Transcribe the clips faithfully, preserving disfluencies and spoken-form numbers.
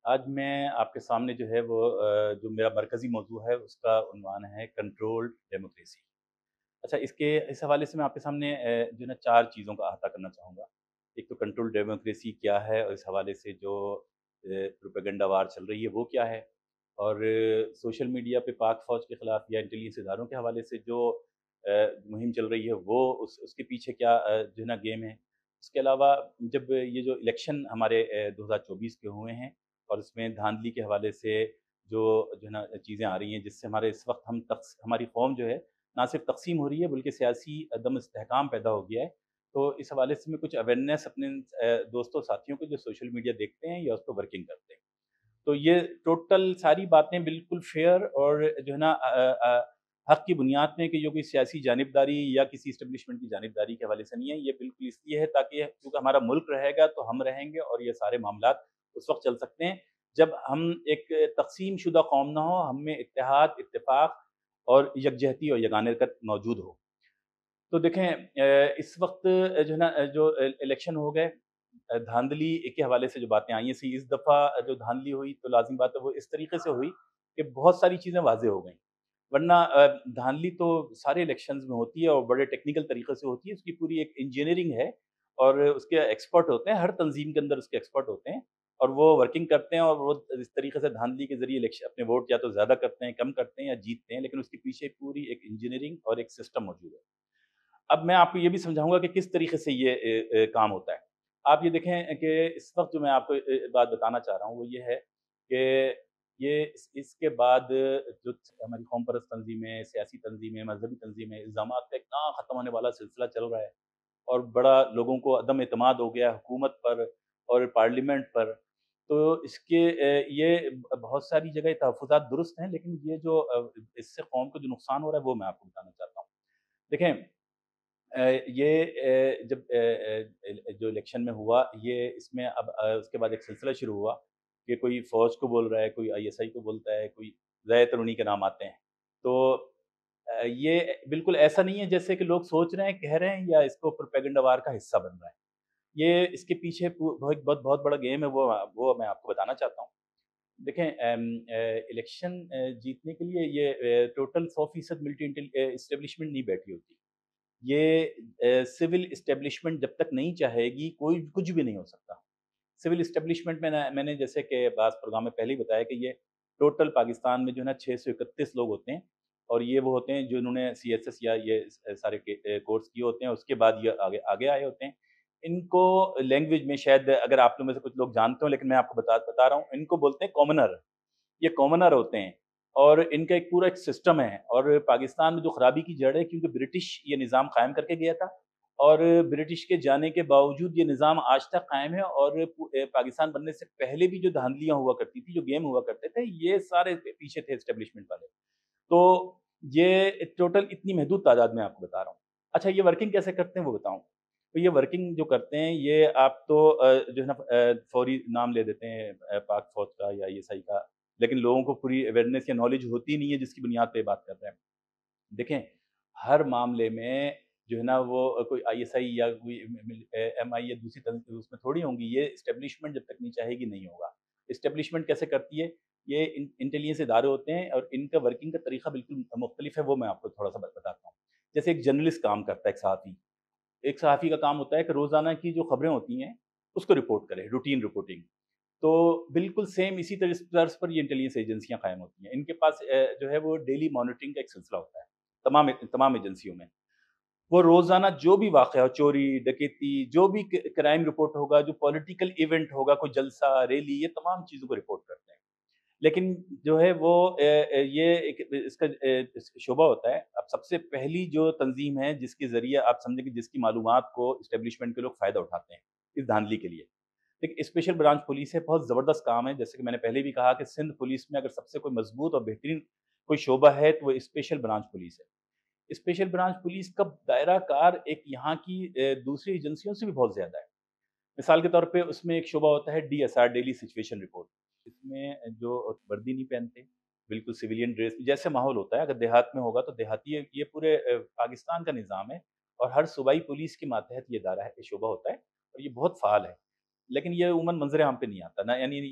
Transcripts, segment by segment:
آج میں آپ کے سامنے جو ہے وہ آ، جو میرا مرکزی موضوع ہے اس کا عنوان ہے کنٹرول ڈیموکریسی۔ اچھا، اس کے اس حوالے سے میں آپ کے سامنے آ، جو ہے نا چار چیزوں کا احاطہ کرنا چاہوں گا۔ ایک تو کنٹرول ڈیموکریسی کیا ہے اور اس حوالے سے جو پروپیگنڈا وار چل رہی ہے وہ کیا ہے، اور سوشل میڈیا پہ پاک فوج کے خلاف یا انٹیلیجنس اداروں کے حوالے سے جو آ، مہم چل رہی ہے وہ اس اس کے پیچھے کیا آ، جو ہے نا گیم ہے۔ اس کے علاوہ جب یہ جو الیکشن ہمارے دو ہزار چوبیس کے ہوئے ہیں اور اس میں دھاندلی کے حوالے سے جو جو ہے نا چیزیں آ رہی ہیں جس سے ہمارے اس وقت ہم تقس ہماری قوم جو ہے نہ صرف تقسیم ہو رہی ہے بلکہ سیاسی عدم استحکام پیدا ہو گیا ہے۔ تو اس حوالے سے میں کچھ اویئرنیس اپنے آ، دوستوں ساتھیوں کو جو سوشل میڈیا دیکھتے ہیں یا اس پہ ورکنگ کرتے ہیں، تو یہ ٹوٹل ساری باتیں بالکل فیئر اور جو ہے نا آ، آ، حق کی بنیاد میں کہ جو کوئی سیاسی جانبداری یا کسی اسٹیبلشمنٹ کی جانبداری کے حوالے سے نہیں ہے، یہ بالکل اس لیے ہے تاکہ کیونکہ ہمارا ملک رہے گا تو ہم رہیں گے اور یہ سارے معاملات اس وقت چل سکتے ہیں جب ہم ایک تقسیم شدہ قوم نہ ہو، ہم میں اتحاد، اتفاق اور یکجہتی اور یگانگت موجود ہو۔ تو دیکھیں اہ، اس وقت جو ہے نا جو الیکشن ہو گئے، اہ، دھاندلی کے حوالے سے جو باتیں آئی ہیں سی اس دفعہ جو دھاندلی ہوئی تو لازم بات ہے وہ اس طریقے سے ہوئی کہ بہت ساری چیزیں واضح ہو گئیں، ورنہ اہ، دھاندلی تو سارے الیکشنز میں ہوتی ہے اور بڑے ٹیکنیکل طریقے سے ہوتی ہے، اس کی پوری ایک انجینئرنگ ہے اور اس کے ایکسپرٹ ہوتے ہیں، ہر تنظیم کے اندر اس کے ایکسپرٹ ہوتے ہیں اور وہ ورکنگ کرتے ہیں اور وہ اس طریقے سے دھاندلی کے ذریعے الیکشن اپنے ووٹ یا تو زیادہ کرتے ہیں، کم کرتے ہیں یا جیتتے ہیں، لیکن اس کے پیچھے پوری ایک انجینئرنگ اور ایک سسٹم موجود ہے۔ اب میں آپ کو یہ بھی سمجھاؤں گا کہ کس طریقے سے یہ اے، اے، کام ہوتا ہے۔ آپ یہ دیکھیں کہ اس وقت جو میں آپ کو اے، بات بتانا چاہ رہا ہوں وہ یہ ہے کہ یہ اس اس کے بعد جو ہماری قوم پرست تنظیمیں، سیاسی تنظیمیں، مذہبی تنظیمیں، الزامات کا ایک نہ ختم ہونے والا سلسلہ چل رہا ہے اور بڑا لوگوں کو عدم اعتماد ہو گیا ہے حکومت پر اور پارلیمنٹ پر۔ تو اس کے اے، یہ بہت ساری جگہ تحفظات درست ہیں، لیکن یہ جو اہ، اس سے قوم کو جو نقصان ہو رہا ہے وہ میں آپ کو بتانا چاہتا ہوں۔ دیکھیں اہ، یہ اہ، جب اہ، اہ، جو الیکشن میں ہوا یہ اس میں اب اہ، اس کے بعد ایک سلسلہ شروع ہوا کہ کوئی فوج کو بول رہا ہے، کوئی آئی ایس آئی کو بولتا ہے، کوئی زیادہ تر انہی کے نام آتے ہیں۔ تو اہ، یہ بالکل ایسا نہیں ہے جیسے کہ لوگ سوچ رہے ہیں، کہہ رہے ہیں یا اس کو پروپیگنڈا وار کا حصہ بن رہا ہے۔ یہ اس کے پیچھے پو- بہت بہت بہت بڑا گیم ہے، وہ وہ میں آپ کو بتانا چاہتا ہوں۔ دیکھیں ام، اہ، الیکشن اہ، جیتنے کے لیے یہ ٹوٹل سو فیصد ملٹی اسٹیبلشمنٹ نہیں بیٹھی ہوتی۔ یہ سول اسٹیبلشمنٹ جب تک نہیں چاہے گی کوئی کچھ بھی نہیں ہو سکتا۔ سول اسٹیبلشمنٹ میں نے میں نے جیسے کہ بعض پروگرام میں پہلے ہی بتایا کہ یہ ٹوٹل پاکستان میں جو ہے نا چھ سو اکتیس لوگ ہوتے ہیں اور یہ وہ ہوتے ہیں جنہوں نے سی ایس ایس یا یہ سارے کورس کیے ہوتے ہیں، اس کے بعد یہ آگے آگے آئے ہوتے ہیں۔ ان کو لینگویج میں شاید اگر آپ لوگ میں سے کچھ لوگ جانتے ہوں، لیکن میں آپ کو بتا بتا رہا ہوں، ان کو بولتے ہیں کامنر۔ یہ کامنر ہوتے ہیں اور ان کا ایک پورا ایک سسٹم ہے، اور پاکستان میں جو خرابی کی جڑ ہے کیونکہ برٹش یہ نظام قائم کر کے گیا تھا اور برٹش کے جانے کے باوجود یہ نظام آج تک قائم ہے، اور پاکستان بننے سے پہلے بھی جو دھاندلیاں ہوا کرتی تھی، جو گیم ہوا کرتے تھے، یہ سارے پیچھے تھے اسٹیبلشمنٹ والے۔ تو یہ ٹوٹل اتنی محدود تعداد میں آپ کو بتا رہا ہوں۔ اچھا، یہ ورکنگ کیسے کرتے ہیں وہ بتاؤں۔ تو یہ ورکنگ جو کرتے ہیں یہ آپ تو اہ، جو ہے نا اہ، فوری نام لے دیتے ہیں اہ، پاک فوج کا یا آئی ایس آئی کا، لیکن لوگوں کو پوری اویئرنیس یا نالج ہوتی نہیں ہے جس کی بنیاد پہ یہ بات کر رہے ہیں۔ دیکھیں ہر معاملے میں جو ہے نا وہ کوئی آئی ایس آئی یا کوئی ایم آئی یا دوسری تنظیم اس میں تھوڑی ہوں گی، یہ اسٹیبلشمنٹ جب تک نہیں چاہے گی نہیں ہوگا۔ اسٹیبلشمنٹ کیسے کرتی ہے؟ یہ انٹیلیجنس ادارے ہوتے ہیں اور ان کا ورکنگ کا طریقہ بالکل مختلف ہے، وہ میں آپ کو تھوڑا سا بتاتا ہوں۔ جیسے ایک جرنلسٹ کام کرتا ہے، ایک صحافی ایک صحافی کا کام ہوتا ہے کہ روزانہ کی جو خبریں ہوتی ہیں اس کو رپورٹ کرے، روٹین رپورٹنگ۔ تو بالکل سیم اسی طرز طرز پر یہ انٹیلیجنس ایجنسیاں قائم ہوتی ہیں، ان کے پاس اہ، جو ہے وہ ڈیلی مانیٹرنگ کا ایک سلسلہ ہوتا ہے تمام تمام ایجنسیوں میں۔ وہ روزانہ جو بھی واقعہ ہو، چوری، ڈکیتی، جو بھی کرائم رپورٹ ہوگا، جو پولیٹیکل ایونٹ ہوگا، کوئی جلسہ، ریلی، یہ تمام چیزوں کو رپورٹ کرتے ہیں۔ لیکن جو ہے وہ اے، اے، یہ ایک اس کا اے، اس شعبہ ہوتا ہے۔ اب سب سے پہلی جو تنظیم ہے جس کے ذریعے آپ سمجھیں کہ جس کی معلومات کو اسٹیبلشمنٹ کے لوگ فائدہ اٹھاتے ہیں اس دھاندلی کے لیے، ایک اسپیشل برانچ پولیس ہے، بہت زبردست کام ہے۔ جیسے کہ میں نے پہلے بھی کہا کہ سندھ پولیس میں اگر سب سے کوئی مضبوط اور بہترین کوئی شعبہ ہے تو وہ اسپیشل برانچ پولیس ہے۔ اسپیشل برانچ پولیس کا دائرہ کار ایک یہاں کی اے، دوسری ایجنسیوں سے بھی بہت زیادہ ہے۔ مثال کے طور پہ اس میں ایک شعبہ ہوتا ہے D S R, daily situation report. اس میں جو وردی نہیں پہنتے، بالکل سویلین ڈریس جیسے ماحول ہوتا ہے، اگر دیہات میں ہوگا تو دیہاتی یہ پورے اہ، پاکستان کا نظام ہے اور ہر صوبائی پولیس کے ماتحت یہ ادارہ ہے، یہ شعبہ ہوتا ہے اور یہ بہت فعال ہے، لیکن یہ عموماً منظر عام پہ نہیں آتا نا، یعنی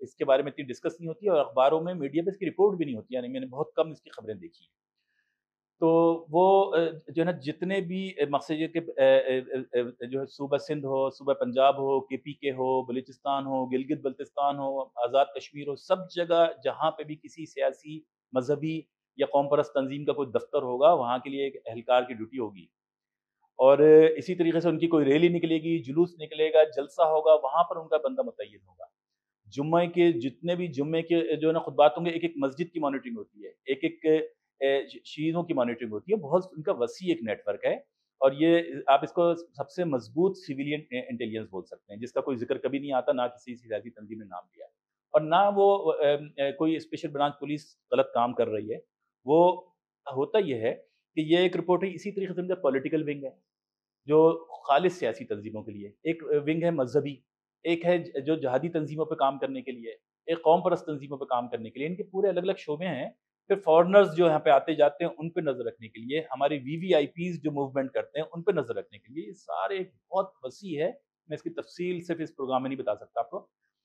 اس کے بارے میں اتنی ڈسکس نہیں ہوتی ہے اور اخباروں میں میڈیا پہ اس کی رپورٹ بھی نہیں ہوتی، یعنی میں نے بہت کم اس کی خبریں دیکھی ہیں۔ تو وہ جو ہے نا جتنے بھی مقصد یہ کہ جو ہے صوبہ سندھ ہو، صوبہ پنجاب ہو، کے پی کے ہو، بلوچستان ہو، گلگت بلتستان ہو، آزاد کشمیر ہو، سب جگہ جہاں پہ بھی کسی سیاسی، مذہبی یا قوم پرست تنظیم کا کوئی دفتر ہوگا، وہاں کے لیے ایک اہلکار کی ڈیوٹی ہوگی، اور اسی طریقے سے ان کی کوئی ریلی نکلے گی، جلوس نکلے گا، جلسہ ہوگا، وہاں پر ان کا بندہ متعین ہوگا۔ جمعے کے جتنے بھی جمعے کے جو ہے نا خطبات ہوں گے، ایک ایک مسجد کی مانیٹرنگ ہوتی ہے، ایک ایک شیعوں کی مانیٹرنگ ہوتی ہے، بہت ان کا وسیع ایک نیٹ ورک ہے، اور یہ آپ اس کو سب سے مضبوط سویلین انٹیلیجنس بول سکتے ہیں، جس کا کوئی ذکر کبھی نہیں آتا، نہ کسی سیاسی تنظیم نے نام لیا ہے، اور نہ وہ کوئی اسپیشل برانچ پولیس غلط کام کر رہی ہے۔ وہ ہوتا یہ ہے کہ یہ ایک رپورٹ ہے، اسی طریقے سے ان کا پولیٹیکل ونگ ہے جو خالص سیاسی تنظیموں کے لیے، ایک ونگ ہے مذہبی، ایک ہے جو جہادی تنظیموں پہ کام کرنے کے لیے، ایک قوم پرست تنظیموں پہ کام کرنے کے لیے، ان کے پورے الگ الگ شعبے ہیں۔ پھر فارنرز جو یہاں پہ آتے جاتے ہیں ان پہ نظر رکھنے کے لیے، ہمارے وی وی آئی پیز جو موومنٹ کرتے ہیں ان پہ نظر رکھنے کے لیے، یہ سارے ایک بہت وسیع ہے، میں اس کی تفصیل صرف اس پروگرام میں نہیں بتا سکتا آپ کو۔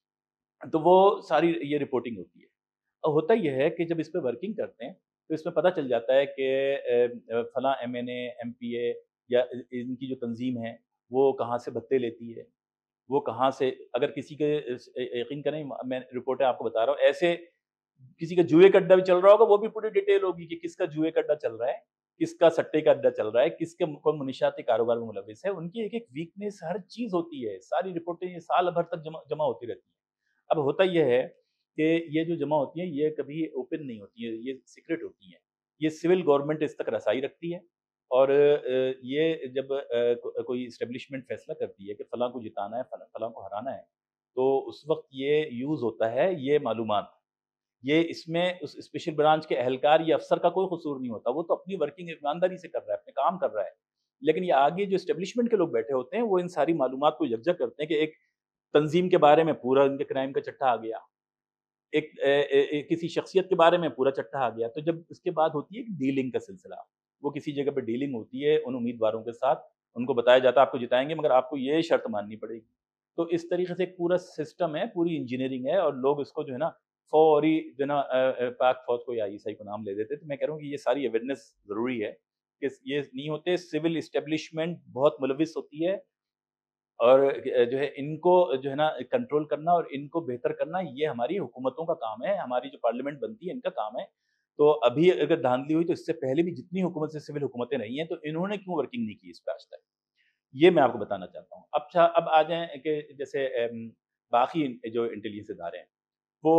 تو وہ ساری یہ رپورٹنگ ہوتی ہے، اور ہوتا یہ ہے کہ جب اس پہ ورکنگ کرتے ہیں تو اس میں پتہ چل جاتا ہے کہ فلاں M N A, M P A یا ان کی جو تنظیم ہے وہ کہاں سے بھتے لیتی ہے، وہ کہاں سے، اگر کسی کے یقین کریں میں رپورٹیں آپ کو بتا رہا ہوں، ایسے کسی کا جوئے کا اڈا بھی چل رہا ہوگا، وہ بھی پوری ڈیٹیل ہوگی کہ کس کا جوئے کا اڈا چل رہا ہے، کس کا سٹے کا اڈا چل رہا ہے، کس کے کون منشیاتی کاروبار میں ملوث ہے، ان کی ایک ایک ویکنیس ہر چیز ہوتی ہے، ساری رپورٹیں یہ سال بھر تک جمع جمع ہوتی رہتی ہیں۔ اب ہوتا یہ ہے کہ یہ جو جمع ہوتی ہیں یہ کبھی اوپن نہیں ہوتی ہیں، یہ سیکرٹ ہوتی ہیں، یہ سول گورنمنٹ اس تک رسائی رکھتی ہے، اور یہ جب کوئی اسٹیبلشمنٹ فیصلہ کرتی ہے کہ فلاں کو جتانا ہے، فلاں کو ہرانا ہے، تو اس وقت یہ یوز ہوتا ہے یہ معلومات، یہ اس میں اس اسپیشل برانچ کے اہلکار یا افسر کا کوئی قصور نہیں ہوتا، وہ تو اپنی ورکنگ ایمانداری سے کر رہا ہے، اپنے کام کر رہا ہے، لیکن یہ آگے جو اسٹیبلشمنٹ کے لوگ بیٹھے ہوتے ہیں وہ ان ساری معلومات کو یکجا کرتے ہیں کہ ایک تنظیم کے بارے میں پورا ان کے کرائم کا چٹھا آ گیا، ایک کسی شخصیت کے بارے میں پورا چٹھا آ گیا، تو جب اس کے بعد ہوتی ہے ایک ڈیلنگ کا سلسلہ، وہ کسی جگہ پہ ڈیلنگ ہوتی ہے ان امیدواروں کے ساتھ، ان کو بتایا جاتا ہے آپ کو جتائیں گے مگر آپ کو یہ شرط ماننی پڑے گی، تو اس طریقے سے ایک پورا سسٹم ہے، پوری انجینئرنگ ہے، اور لوگ اس کو جو ہے نا فوری جو ہے نا پاک فوج کو یا عیسائی کو نام لے دیتے، تو میں کہہ رہا ہوں کہ یہ ساری اویئرنیس ضروری ہے کہ یہ نہیں ہوتے، سول اسٹیبلشمنٹ بہت ملوث ہوتی ہے، اور جو ہے ان کو جو ہے نا کنٹرول کرنا اور ان کو بہتر کرنا یہ ہماری حکومتوں کا کام ہے، ہماری جو پارلیمنٹ بنتی ہے ان کا کام ہے۔ تو ابھی اگر دھاندلی ہوئی تو اس سے پہلے بھی جتنی حکومت سے سول حکومتیں رہی ہیں تو انہوں نے کیوں ورکنگ نہیں کی اس پہ آج تک، یہ میں آپ کو بتانا چاہتا ہوں۔ اب اب آ جائیں کہ جیسے باقی جو انٹیلیجنس ادارے ہیں، وہ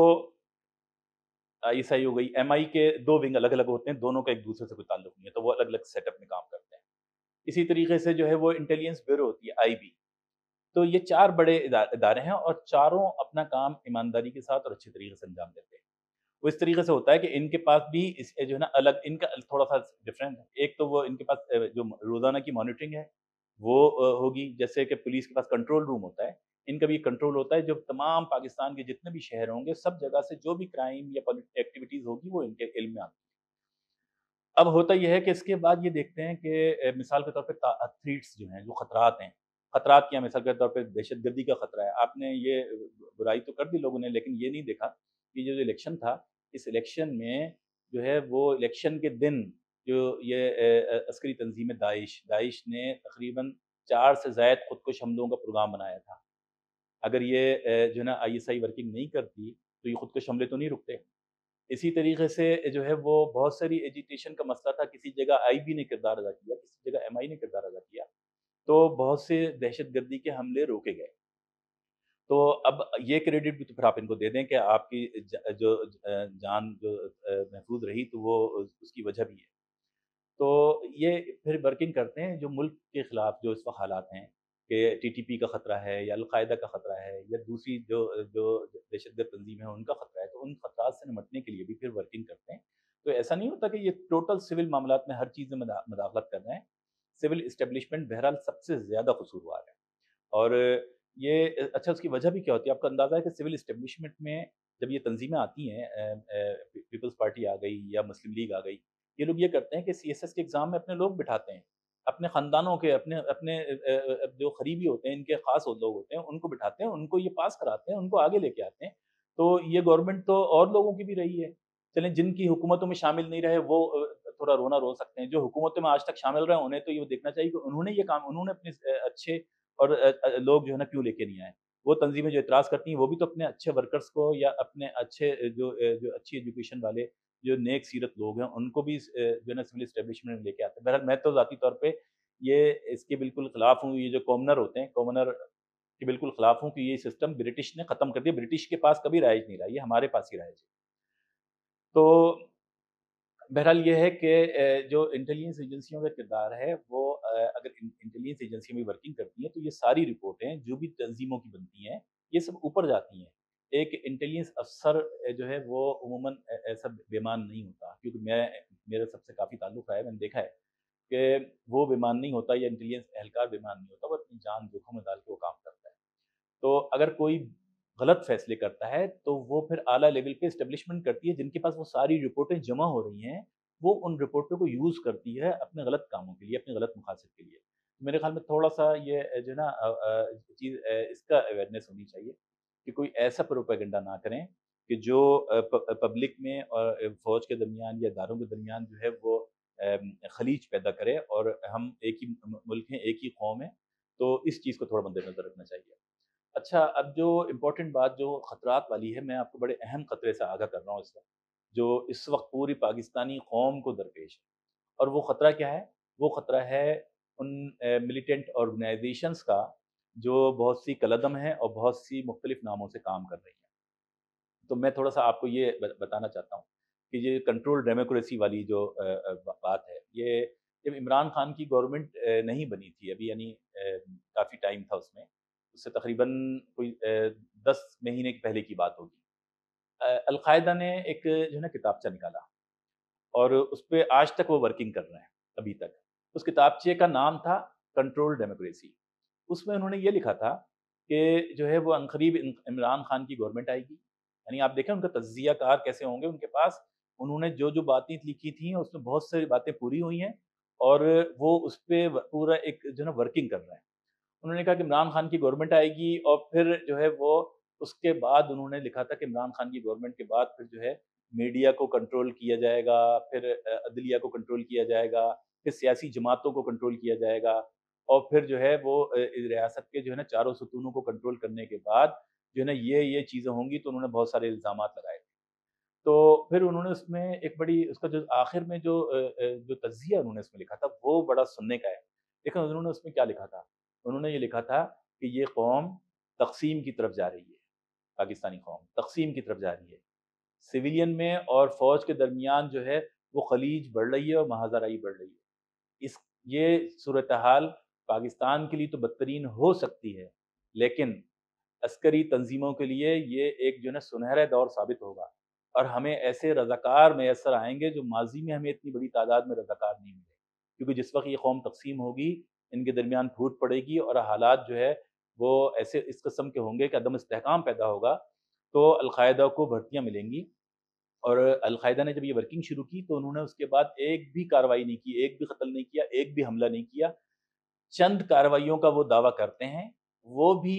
آئی ایس آئی ہو گئی، ایم آئی کے دو ونگ الگ الگ ہوتے ہیں، دونوں کا ایک دوسرے سے کوئی تعلق نہیں ہے، تو وہ الگ الگ سیٹ اپ میں کام کرتے ہیں۔ اسی طریقے سے جو ہے وہ انٹیلیجنس بیورو ہوتی ہے، آئی بی، تو یہ چار بڑے ادارے ہیں اور چاروں اپنا کام ایمانداری کے ساتھ اور اچھے طریقے سے انجام دیتے ہیں۔ وہ اس طریقے سے ہوتا ہے کہ ان کے پاس بھی اس جو ہے نا الگ ان کا تھوڑا سا ڈفرینٹ ہے، ایک تو وہ ان کے پاس جو روزانہ کی مانیٹرنگ ہے وہ ہوگی، جیسے کہ پولیس کے پاس کنٹرول روم ہوتا ہے، ان کا بھی کنٹرول ہوتا ہے، جو تمام پاکستان کے جتنے بھی شہر ہوں گے سب جگہ سے جو بھی کرائم یا ایکٹیویٹیز ہوگی وہ ان کے علم میں آتی ہے۔ اب ہوتا یہ ہے کہ اس کے بعد یہ دیکھتے ہیں کہ مثال کے طور پہ تھریٹس جو ہیں، جو خطرات ہیں، خطرات کیا، مثال کے طور پہ دہشت گردی کا خطرہ ہے، آپ نے یہ برائی تو کر دی لوگوں نے، لیکن یہ نہیں دیکھا کہ جو الیکشن تھا، اس الیکشن میں جو ہے وہ الیکشن کے دن جو یہ عسکری تنظیم داعش داعش نے تقریباً چار سے زائد خودکش حملوں کا پروگرام بنایا تھا۔ اگر یہ جو ہے نا آئی ایس آئی ورکنگ نہیں کرتی تو یہ خودکش حملے تو نہیں رکتے۔ اسی طریقے سے جو ہے وہ بہت ساری ایجیٹیشن کا مسئلہ تھا، کسی جگہ آئی بی نے کردار ادا کیا، کسی جگہ ایم آئی نے کردار ادا کیا، تو بہت سے دہشت گردی کے حملے روکے گئے۔ تو اب یہ کریڈٹ بھی تو پھر آپ ان کو دے دیں کہ آپ کی جو جان جو محفوظ رہی تو وہ اس کی وجہ بھی ہے۔ تو یہ پھر ورکنگ کرتے ہیں جو ملک کے خلاف جو اس وقت حالات ہیں کہ ٹی ٹی پی کا خطرہ ہے یا القاعدہ کا خطرہ ہے یا دوسری جو جو دہشت گرد تنظیم ہے ان کا خطرہ ہے، تو ان خطرات سے نمٹنے کے لیے بھی پھر ورکنگ کرتے ہیں۔ تو ایسا نہیں ہوتا کہ یہ ٹوٹل سول معاملات میں ہر چیز میں مداخلت کر رہے ہیں، سول اسٹیبلشمنٹ بہرحال سب سے زیادہ قصوروار ہے، اور یہ اچھا اس کی وجہ بھی کیا ہوتی ہے، آپ کو اندازہ ہے کہ سول اسٹیبلشمنٹ میں جب یہ تنظیمیں آتی ہیں، پیپلز پارٹی آ گئی یا مسلم لیگ آ گئی، یہ لوگ یہ کرتے ہیں کہ سی ایس ایس کے ایگزام میں اپنے لوگ بٹھاتے ہیں، اپنے خاندانوں کے، اپنے اپنے جو قریبی ہوتے ہیں، ان کے خاص لوگ ہوتے ہیں ان کو بٹھاتے ہیں، ان کو یہ پاس کراتے ہیں، ان کو آگے لے کے آتے ہیں، تو یہ گورنمنٹ تو اور لوگوں کی بھی رہی ہے، چلیں جن کی حکومتوں میں شامل نہیں رہے وہ تھوڑا رونا رو سکتے ہیں، جو حکومتوں میں آج تک شامل رہے انہیں تو یہ دیکھنا چاہیے کہ انہوں نے یہ کام انہوں نے اپنے اچھے اور لوگ جو ہے نا کیوں لے کے نہیں آئے۔ وہ تنظیمیں جو اعتراض کرتی ہیں وہ بھی تو اپنے اچھے ورکرز کو یا اپنے اچھے جو جو اچھی ایجوکیشن والے جو نیک سیرت لوگ ہیں ان کو بھی جو ہے نا سول اسٹیبلشمنٹ میں لے کے آتے ہیں۔ بہرحال میں تو ذاتی طور پہ یہ اس کے بالکل خلاف ہوں، یہ جو کامنر ہوتے ہیں کامنر کے بالکل خلاف ہوں کہ یہ سسٹم برٹش نے ختم کر دیا، برٹش کے پاس کبھی رائج نہیں رہا، یہ ہمارے پاس ہی رائج ہے۔ تو بہرحال یہ ہے کہ جو انٹیلیجنس ایجنسیوں کا کردار ہے وہ اگر انٹیلیجنس ایجنسیوں میں ورکنگ کرتی ہیں تو یہ ساری رپورٹیں جو بھی تنظیموں کی بنتی ہیں یہ سب اوپر جاتی ہیں۔ ایک انٹیلیجنس افسر جو ہے وہ عموماً ایسا بیمان نہیں ہوتا، کیونکہ میں میرا سب سے کافی تعلق رہا ہے، میں نے دیکھا ہے کہ وہ بیمان نہیں ہوتا یا انٹیلیجنس اہلکار بیمان نہیں ہوتا، وہ اپنی جان جوکھم میں ڈال کے وہ کام کرتا ہے۔ تو اگر کوئی غلط فیصلے کرتا ہے تو وہ پھر اعلیٰ لیول پہ اسٹیبلشمنٹ کرتی ہے جن کے پاس وہ ساری رپورٹیں جمع ہو رہی ہیں، وہ ان رپورٹوں کو یوز کرتی ہے اپنے غلط کاموں کے لیے، اپنے غلط مقاصد کے لیے۔ میرے خیال میں تھوڑا سا یہ جو ہے نا چیز اس کا اویئرنیس ہونی چاہیے کہ کوئی ایسا پروپیگنڈا نہ کریں کہ جو پبلک میں اور فوج کے درمیان یا اداروں کے درمیان جو ہے وہ خلیج پیدا کرے، اور ہم ایک ہی ملک ہیں، ایک ہی قوم ہے، تو اس چیز کو تھوڑا مد نظر رکھنا چاہیے۔ اچھا، اب جو امپورٹنٹ بات جو خطرات والی ہے، میں آپ کو بڑے اہم خطرے سے آگاہ کر رہا ہوں اس وقت، جو اس وقت پوری پاکستانی قوم کو درپیش ہے، اور وہ خطرہ کیا ہے؟ وہ خطرہ ہے ان ملیٹنٹ آرگنائزیشنز کا جو بہت سی کالعدم ہیں اور بہت سی مختلف ناموں سے کام کر رہی ہیں۔ تو میں تھوڑا سا آپ کو یہ بتانا چاہتا ہوں کہ یہ کنٹرول ڈیموکریسی والی جو بات ہے، یہ جب عمران خان کی گورنمنٹ نہیں بنی تھی ابھی، یعنی کافی ٹائم تھا اس میں، اس سے تقریباً کوئی دس مہینے کی پہلے کی بات ہوگی، القاعدہ نے ایک جو ہے نا کتابچہ نکالا اور اس پہ آج تک وہ ورکنگ کر رہے ہیں ابھی تک۔ اس کتابچے کا نام تھا کنٹرول ڈیموکریسی۔ اس میں انہوں نے یہ لکھا تھا کہ جو ہے وہ عنقریب عمران خان کی گورنمنٹ آئے گی، یعنی آپ دیکھیں ان کا تجزیہ کار کیسے ہوں گے ان کے پاس، انہوں نے جو جو باتیں لکھی تھیں اس میں بہت ساری باتیں پوری ہوئی ہیں اور وہ اس پہ پورا ایک جو ہے نا ورکنگ کر رہے ہیں۔ انہوں نے کہا کہ عمران خان کی گورنمنٹ آئے گی، اور پھر جو ہے وہ اس کے بعد انہوں نے لکھا تھا کہ عمران خان کی گورنمنٹ کے بعد پھر جو ہے میڈیا کو کنٹرول کیا جائے گا، پھر عدلیہ کو کنٹرول کیا جائے گا، پھر سیاسی جماعتوں کو کنٹرول کیا جائے گا، اور پھر جو ہے وہ ریاست کے جو ہے نا چاروں ستونوں کو کنٹرول کرنے کے بعد جو ہے نا یہ یہ چیزیں ہوں گی۔ تو انہوں نے بہت سارے الزامات لگائے تھے۔ تو پھر انہوں نے اس میں ایک بڑی اس کا جو آخر میں جو جو تجزیہ انہوں نے اس میں لکھا تھا وہ بڑا سننے کا ہے۔ لیکن انہوں نے اس میں کیا لکھا تھا؟ انہوں نے یہ لکھا تھا کہ یہ قوم تقسیم کی طرف جا رہی ہے، پاکستانی قوم تقسیم کی طرف جا رہی ہے، سویلین میں اور فوج کے درمیان جو ہے وہ خلیج بڑھ رہی ہے اور محاذرائی بڑھ رہی ہے۔ اس یہ صورتحال پاکستان کے لیے تو بدترین ہو سکتی ہے، لیکن عسکری تنظیموں کے لیے یہ ایک جو ہے نا سنہرا دور ثابت ہوگا، اور ہمیں ایسے رضاکار میسر آئیں گے جو ماضی میں ہمیں اتنی بڑی تعداد میں رضاکار نہیں ملے، کیونکہ جس وقت یہ قوم تقسیم ہوگی ان کے درمیان پھوٹ پڑے گی اور حالات جو ہے وہ ایسے اس قسم کے ہوں گے کہ عدم استحکام پیدا ہوگا، تو القاعدہ کو بھرتیاں ملیں گی۔ اور القاعدہ نے جب یہ ورکنگ شروع کی تو انہوں نے اس کے بعد ایک بھی کارروائی نہیں کی، ایک بھی قتل نہیں کیا، ایک بھی حملہ نہیں کیا۔ چند کارروائیوں کا وہ دعویٰ کرتے ہیں، وہ بھی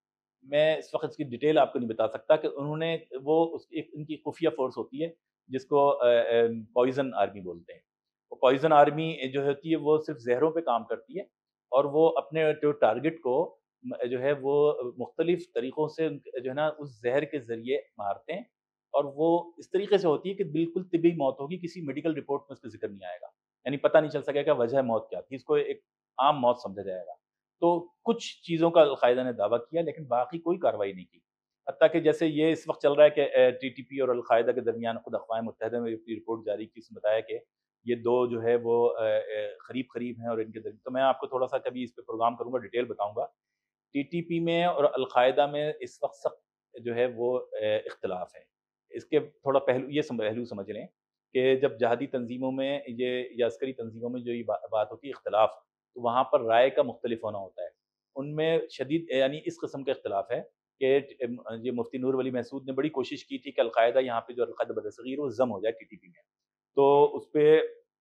میں اس وقت اس کی ڈیٹیل آپ کو نہیں بتا سکتا کہ انہوں نے وہ ایک ان کی خفیہ فورس ہوتی ہے جس کو پوائزن آرمی بولتے ہیں۔ وہ پوائزن آرمی جو ہوتی ہے وہ صرف زہروں پہ کام کرتی ہے، اور وہ اپنے جو ٹارگٹ کو جو ہے وہ مختلف طریقوں سے جو ہے نا اس زہر کے ذریعے مارتے ہیں، اور وہ اس طریقے سے ہوتی ہے کہ بالکل طبی موت ہوگی، کسی میڈیکل رپورٹ میں اس کا ذکر نہیں آئے گا، یعنی پتہ نہیں چل سکے گا وجہ موت کیا تھی، اس کو ایک عام موت سمجھا جائے گا۔ تو کچھ چیزوں کا القاعدہ نے دعویٰ کیا لیکن باقی کوئی کارروائی نہیں کی، حتیٰ کہ جیسے یہ اس وقت چل رہا ہے کہ ٹی ٹی پی اور القاعدہ کے درمیان خود اقوام متحدہ میں اپنی رپورٹ جاری کی، اس نے بتایا کہ یہ دو جو ہے وہ قریب قریب ہیں، اور ان کے درمیان تو میں آپ کو تھوڑا سا کبھی اس پہ پروگرام کروں گا ڈیٹیل بتاؤں گا۔ ٹی ٹی پی میں اور القاعدہ میں اس وقت سخت جو ہے وہ اختلاف ہے۔ اس کے تھوڑا پہلو یہ پہلو سمجھ لیں کہ جب جہادی تنظیموں میں یہ یا عسکری تنظیموں میں جو یہ بات ہوتی ہے اختلاف، تو وہاں پر رائے کا مختلف ہونا ہوتا ہے۔ ان میں شدید یعنی اس قسم کا اختلاف ہے کہ یہ مفتی نور ولی محسود نے بڑی کوشش کی تھی کہ القاعدہ یہاں پہ جو القاعدہ برصغیر وہ ضم ہو جائے ٹی ٹی پی میں، تو اس پہ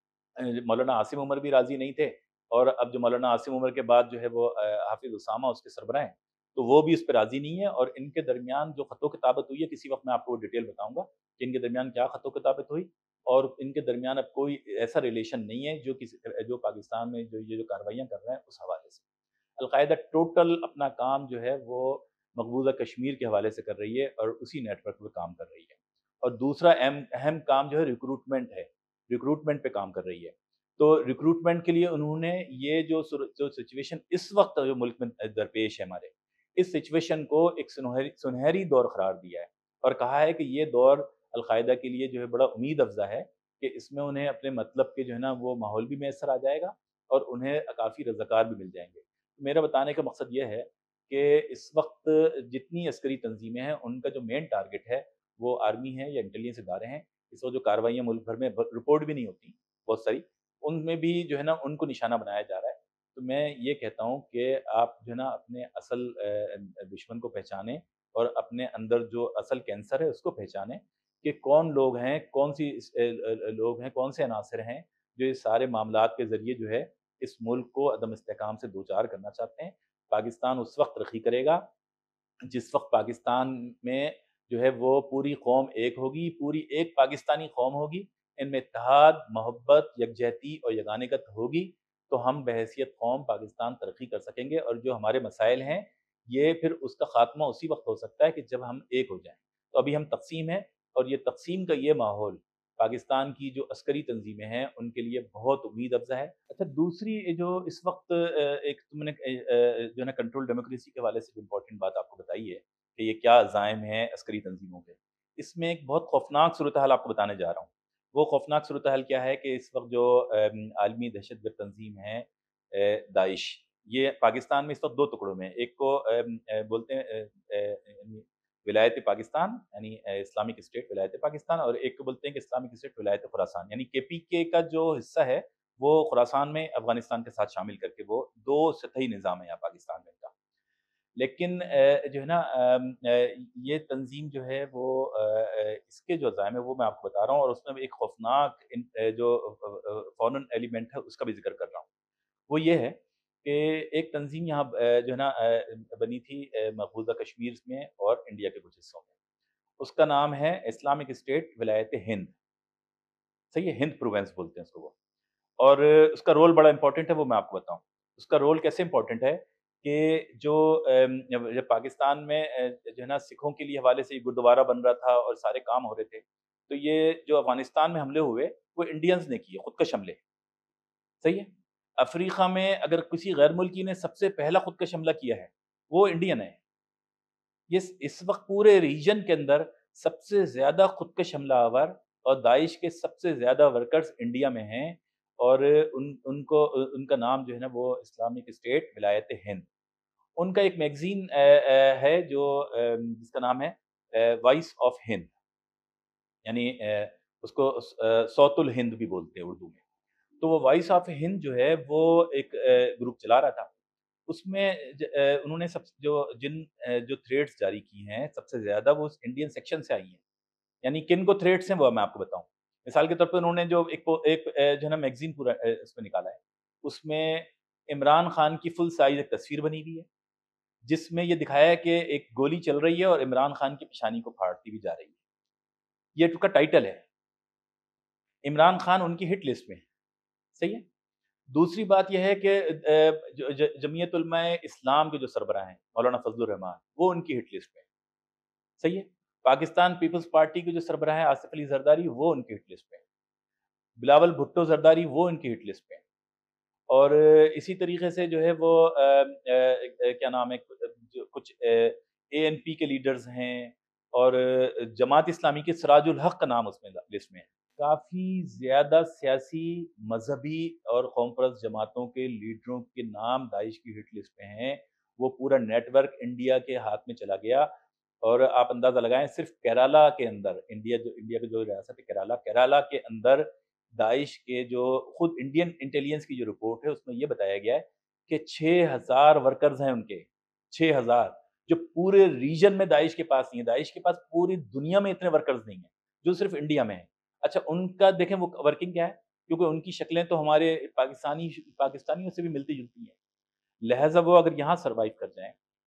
مولانا عاصم عمر بھی راضی نہیں تھے، اور اب جو مولانا عاصم عمر کے بعد جو ہے وہ حافظ اسامہ اس کے سربراہ ہیں، تو وہ بھی اس پہ راضی نہیں ہے، اور ان کے درمیان جو خط و کتابت ہوئی ہے، کسی وقت میں آپ کو وہ ڈیٹیل بتاؤں گا کہ ان کے درمیان کیا خط و کتابت ہوئی، اور ان کے درمیان اب کوئی ایسا ریلیشن نہیں ہے جو کسی جو پاکستان میں جو یہ جو کارروائیاں کر رہے ہیں اس حوالے سے۔ القاعدہ ٹوٹل اپنا کام جو ہے وہ مقبوضہ کشمیر کے حوالے سے کر رہی ہے اور اسی نیٹ ورک پہ کام کر رہی ہے، اور دوسرا اہم اہم کام جو ہے ریکروٹمنٹ ہے، ریکروٹمنٹ پہ کام کر رہی ہے۔ تو ریکروٹمنٹ کے لیے انہوں نے یہ جو جو سچویشن اس وقت جو ملک میں درپیش ہے ہمارے، اس سچویشن کو ایک سنہری سنہری دور قرار دیا ہے، اور کہا ہے کہ یہ دور القاعدہ کے لیے جو ہے بڑا امید افزا ہے کہ اس میں انہیں اپنے مطلب کے جو ہے نا وہ ماحول بھی میسر آ جائے گا، اور انہیں کافی رضاکار بھی مل جائیں گے۔ میرا بتانے کا مقصد یہ ہے کہ اس وقت جتنی عسکری تنظیمیں ہیں ان کا جو مین ٹارگٹ ہے وہ آرمی ہے یا انٹیلیجنس ادارے ہیں۔ اس وقت جو کارروائیاں ملک بھر میں رپورٹ بھی نہیں ہوتی بہت ساری، ان میں بھی جو ہے نا ان کو نشانہ بنایا جا رہا ہے۔ تو میں یہ کہتا ہوں کہ آپ جو ہے نا اپنے اصل دشمن کو پہچانیں، اور اپنے اندر جو اصل کینسر ہے اس کو پہچانیں کہ کون لوگ ہیں، کون سی لوگ ہیں، کون سے عناصر ہیں جو اس سارے معاملات کے ذریعے جو ہے اس ملک کو عدم استحکام سے دوچار کرنا چاہتے ہیں۔ پاکستان اس وقت ترقی کرے گا جس وقت پاکستان میں جو ہے وہ پوری قوم ایک ہوگی، پوری ایک پاکستانی قوم ہوگی، ان میں اتحاد، محبت، یکجہتی اور یگانگت ہوگی، تو ہم بحیثیت قوم پاکستان ترقی کر سکیں گے، اور جو ہمارے مسائل ہیں یہ پھر اس کا خاتمہ اسی وقت ہو سکتا ہے کہ جب ہم ایک ہو جائیں۔ تو ابھی ہم تقسیم ہیں، اور یہ تقسیم کا یہ ماحول پاکستان کی جو عسکری تنظیمیں ہیں ان کے لیے بہت امید افزا ہے۔ اچھا، دوسری جو اس وقت ایک تم نے جو ہے نا کنٹرول ڈیموکریسی کے حوالے سے جو امپورٹنٹ بات آپ کو بتائی ہے کہ یہ کیا عزائم ہیں عسکری تنظیموں کے، اس میں ایک بہت خوفناک صورتحال آپ کو بتانے جا رہا ہوں۔ وہ خوفناک صورتحال کیا ہے کہ اس وقت جو عالمی دہشت گرد تنظیم ہے داعش، یہ پاکستان میں اس وقت دو ٹکڑوں میں، ایک کو بولتے ہیں ولایت پاکستان یعنی اسلامک اسٹیٹ ولایت پاکستان، اور ایک کو بولتے ہیں کہ اسلامک اسٹیٹ ولایت خراسان، یعنی کے پی کے کا جو حصہ ہے وہ خراسان میں افغانستان کے ساتھ شامل کر کے وہ دو سطحی نظام ہے یہاں پاکستان میں کا۔ لیکن جو ہے نا یہ تنظیم جو ہے وہ اس کے جو عزائم ہے وہ میں آپ کو بتا رہا ہوں، اور اس میں ایک خوفناک جو فورن ایلیمنٹ ہے اس کا بھی ذکر کر رہا ہوں۔ وہ یہ ہے کہ ایک تنظیم یہاں جو ہے نا بنی تھی مقبوضہ کشمیر میں اور انڈیا کے کچھ حصوں میں، اس کا نام ہے اسلامک اسٹیٹ ولایت ہند، صحیح ہے، ہند پروونس بولتے ہیں اس کو وہ، اور اس کا رول بڑا امپورٹنٹ ہے، وہ میں آپ کو بتاؤں۔ اس کا رول کیسے امپورٹنٹ ہے کہ جو جب پاکستان میں جو ہے نا سکھوں کے لیے حوالے سے گردوارہ بن رہا تھا اور سارے کام ہو رہے تھے، تو یہ جو افغانستان میں حملے ہوئے وہ انڈینز نے کیے، خودکش حملے، صحیح ہے۔ افریقہ میں اگر کسی غیر ملکی نے سب سے پہلا خودکش حملہ کیا ہے وہ انڈین ہے۔ یہ اس وقت پورے ریجن کے اندر سب سے زیادہ خودکش حملہ آور اور داعش کے سب سے زیادہ ورکرز انڈیا میں ہیں، اور ان ان کو ان کا نام جو ہے نا وہ اسلامک اسٹیٹ ولایت ہند۔ ان کا ایک میگزین ہے جو جس کا نام ہے وائس آف ہند، یعنی اس کو صوت الہند بھی بولتے ہیں اردو میں۔ تو وہ وائس آف ہند جو ہے وہ ایک گروپ چلا رہا تھا، اس میں انہوں نے سب جو جن جو تھریڈز جاری کی ہیں سب سے زیادہ وہ انڈین سیکشن سے آئی ہیں۔ یعنی کن کو تھریڈس ہیں وہ میں آپ کو بتاؤں۔ مثال کے طور پہ انہوں نے جو ایک ایک جو ہے نا میگزین پورا اس میں نکالا ہے، اس میں عمران خان کی فل سائز ایک تصویر بنی ہوئی ہے جس میں یہ دکھایا ہے کہ ایک گولی چل رہی ہے اور عمران خان کی پیشانی کو پھاڑتی بھی جا رہی ہے۔ یہ تو کا ٹائٹل ہے، عمران خان ان کی ہٹ لسٹ میں ہے، صحیح ہے۔ دوسری بات یہ ہے کہ جمعیت علماء اسلام کے جو سربراہ ہیں مولانا فضل الرحمان، وہ ان کی ہٹ لسٹ میں ہے، صحیح ہے۔ پاکستان پیپلز پارٹی کے جو سربراہ ہیں آصف علی زرداری، وہ ان کی ہٹ لسٹ پہ ہیں۔ بلاول بھٹو زرداری وہ ان کی ہٹ لسٹ پہ ہیں۔ اور اسی طریقے سے جو ہے وہ کیا نام ہے کچھ اے این پی کے لیڈرز ہیں، اور جماعت اسلامی کے سراج الحق کا نام اس میں لسٹ میں ہے۔ کافی زیادہ سیاسی، مذہبی اور قوم پرست جماعتوں کے لیڈروں کے نام داعش کی ہٹ لسٹ میں ہیں۔ وہ پورا نیٹ ورک انڈیا کے ہاتھ میں چلا گیا، اور آپ اندازہ لگائیں صرف کیرالا کے اندر، انڈیا جو انڈیا کی جو ریاست ہے کیرالا، کیرالا کے اندر داعش کے جو خود انڈین انٹیلیجنس کی جو رپورٹ ہے اس میں یہ بتایا گیا ہے کہ چھ ہزار ورکرز ہیں ان کے، چھ ہزار، جو پورے ریجن میں داعش کے پاس نہیں ہے۔ داعش کے پاس پوری دنیا میں اتنے ورکرز نہیں ہیں جو صرف انڈیا میں ہیں۔ اچھا، ان کا دیکھیں وہ ورکنگ کیا ہے، کیونکہ ان کی شکلیں تو ہمارے پاکستانی پاکستانیوں سے بھی ملتی جلتی ہیں، لہٰذا وہ اگر یہاں سروائیو کر جائیں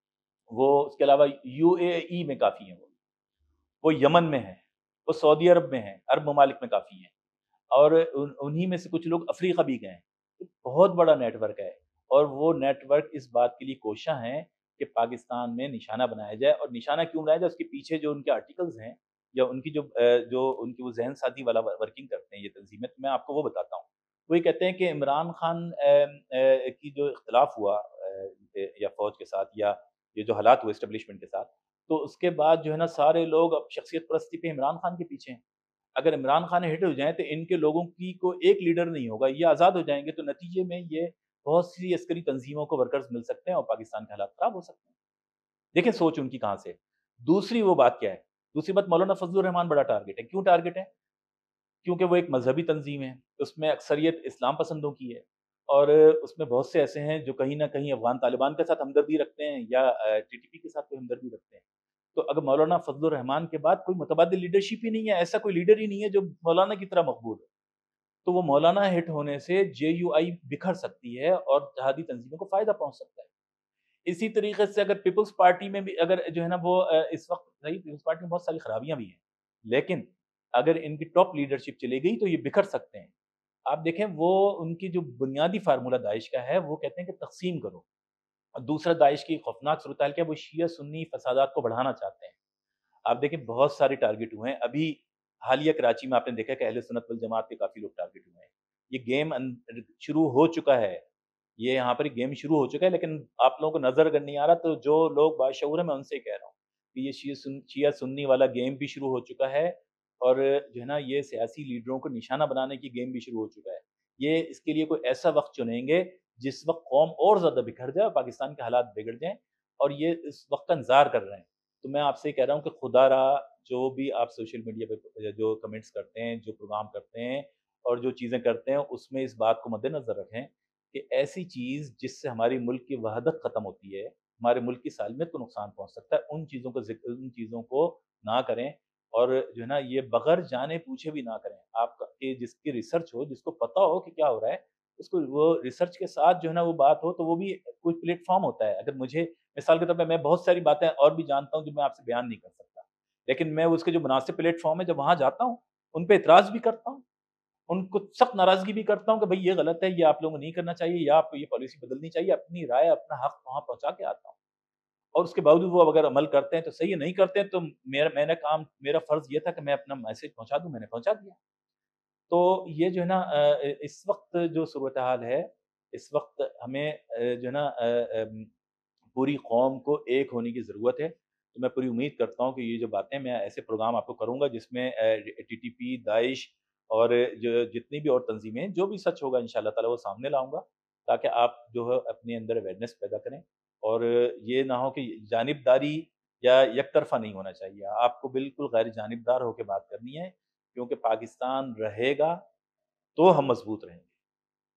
وہ اس کے علاوہ یو اے ای میں کافی ہیں، وہ وہ یمن میں ہیں، وہ سعودی عرب میں ہیں، عرب ممالک میں کافی ہیں، اور ان انہی میں سے کچھ لوگ افریقہ بھی گئے ہیں۔ بہت بڑا نیٹ ورک ہے، اور وہ نیٹ ورک اس بات کے لیے کوشاں ہیں کہ پاکستان میں نشانہ بنایا جائے، اور نشانہ کیوں بنایا جائے، اس کے پیچھے جو ان کے آرٹیکلز ہیں یا ان کی جو اہ، جو ان کی وہ ذہن سازی والا ورکنگ کرتے ہیں یہ تنظیمیں، تو میں آپ کو وہ بتاتا ہوں۔ وہ یہ کہتے ہیں کہ عمران خان اہ، اہ، کی جو اختلاف ہوا اہ، یا فوج کے ساتھ، یا یہ جو حالات ہوئے اسٹیبلشمنٹ کے ساتھ، تو اس کے بعد جو ہے نا سارے لوگ اب شخصیت پرستی پہ عمران خان کے پیچھے ہیں۔ اگر عمران خان ہٹ ہو جائیں تو ان کے لوگوں کی کو ایک لیڈر نہیں ہوگا، یہ آزاد ہو جائیں گے، تو نتیجے میں یہ بہت سی عسکری تنظیموں کو ورکرز مل سکتے ہیں اور پاکستان کے حالات خراب ہو سکتے ہیں۔ دیکھیں سوچ ان کی کہاں سے ہے۔ دوسری وہ بات کیا ہے؟ دوسری بات، مولانا فضل الرحمان بڑا ٹارگٹ ہے۔ کیوں ٹارگٹ ہے؟ کیونکہ وہ ایک مذہبی تنظیم ہے، اس میں اکثریت اسلام پسندوں کی ہے، اور اس میں بہت سے ایسے ہیں جو کہیں نہ کہیں افغان طالبان کے ساتھ ہمدردی رکھتے ہیں، یا ٹی ٹی پی کے ساتھ کوئی ہمدردی رکھتے ہیں۔ تو اگر مولانا فضل الرحمان کے بعد کوئی متبادل لیڈرشپ ہی نہیں ہے، ایسا کوئی لیڈر ہی نہیں ہے جو مولانا کی طرح مقبول ہے، تو وہ مولانا ہٹ ہونے سے جے یو آئی بکھر سکتی ہے اور جہادی تنظیموں کو فائدہ پہنچ سکتا ہے۔ اسی طریقے سے اگر پیپلز پارٹی میں بھی اگر جو ہے نا وہ اہ، اس وقت صحیح، پیپلز پارٹی میں بہت ساری خرابیاں بھی ہیں، لیکن اگر ان کی ٹاپ لیڈرشپ چلی گئی تو یہ بکھر سکتے ہیں۔ آپ دیکھیں وہ ان کی جو بنیادی فارمولہ داعش کا ہے، وہ کہتے ہیں کہ تقسیم کرو، اور دوسرا داعش کی خوفناک صورتحال کیا ہے، وہ شیعہ سنی فسادات کو بڑھانا چاہتے ہیں۔ آپ دیکھیں بہت سارے ٹارگٹ ہوئے ہیں، ابھی حالیہ کراچی میں آپ نے دیکھا کہ اہل سنت والجماعت کے کافی لوگ ٹارگٹ ہوئے ہیں۔ یہ گیم ان- شروع ہو چکا ہے، یہ یہاں پر گیم شروع ہو چکا ہے، لیکن آپ لوگوں کو نظر اگر نہیں آ رہا تو جو لوگ باشعور ہیں میں ان سے کہہ رہا ہوں کہ یہ شیعہ سن شیعہ سنی والا گیم بھی شروع ہو چکا ہے، اور جو ہے نا یہ سیاسی لیڈروں کو نشانہ بنانے کی گیم بھی شروع ہو چکا ہے۔ یہ اس کے لیے کوئی ایسا وقت چنیں گے جس وقت قوم اور زیادہ بکھر جائے اور پاکستان کے حالات بگڑ جائیں، اور یہ اس وقت کا انتظار کر رہے ہیں۔ تو میں آپ سے یہ کہہ رہا ہوں کہ خدا را، جو بھی آپ سوشل میڈیا پہ جو کمنٹس کرتے ہیں، جو پروگرام کرتے ہیں اور جو چیزیں کرتے ہیں، اس میں اس بات کو مد نظر رکھیں کہ ایسی چیز جس سے ہماری ملک کی وحدت ختم ہوتی ہے، ہمارے ملک کی سالمیت کو نقصان پہنچ سکتا ہے، ان چیزوں کو ذکر ان چیزوں کو نہ کریں، اور جو ہے نا یہ بغیر جانے پوچھے بھی نہ کریں۔ آپ کا کہ جس کی ریسرچ ہو، جس کو پتہ ہو کہ کیا ہو رہا ہے، اس کو وہ ریسرچ کے ساتھ جو ہے نا وہ بات ہو، تو وہ بھی کوئی پلیٹ فارم ہوتا ہے۔ اگر مجھے مثال کے طور پہ میں بہت ساری باتیں اور بھی جانتا ہوں جو میں آپ سے بیان نہیں کر سکتا، لیکن میں اس کے جو مناسب پلیٹ فارم ہے جب وہاں جاتا ہوں، ان پہ اعتراض بھی کرتا ہوں، ان کو سخت ناراضگی بھی کرتا ہوں کہ بھئی یہ غلط ہے، یہ آپ لوگوں کو نہیں کرنا چاہیے، یا آپ کو یہ پالیسی بدلنی چاہیے، اپنی رائے، اپنا حق وہاں پہنچا کے آتا ہوں، اور اس کے باوجود وہ اگر عمل کرتے ہیں تو صحیح ہے، نہیں کرتے ہیں تو میرا میں نے کام میرا فرض یہ تھا کہ میں اپنا میسج پہنچا دوں، میں نے پہنچا دیا۔ تو یہ جو ہے نا اہ، اس وقت جو صورتحال ہے، اس وقت ہمیں اہ، جو ہے نا اہ، ام، پوری قوم کو ایک ہونے کی ضرورت ہے۔ تو میں پوری امید کرتا ہوں کہ یہ جو باتیں میں ایسے پروگرام آپ کو کروں گا جس میں ٹی ٹی پی، داعش اور جو جتنی بھی اور تنظیمیں ہیں، جو بھی سچ ہوگا انشاءاللہ تعالی وہ سامنے لاؤں گا، تاکہ آپ جو ہے اپنے اندر اویئرنیس پیدا کریں، اور یہ نہ ہو کہ جانبداری یا یک طرفہ نہیں ہونا چاہیے۔ آپ کو بالکل غیر جانبدار ہو کے بات کرنی ہے، کیونکہ پاکستان رہے گا تو ہم مضبوط رہیں گے۔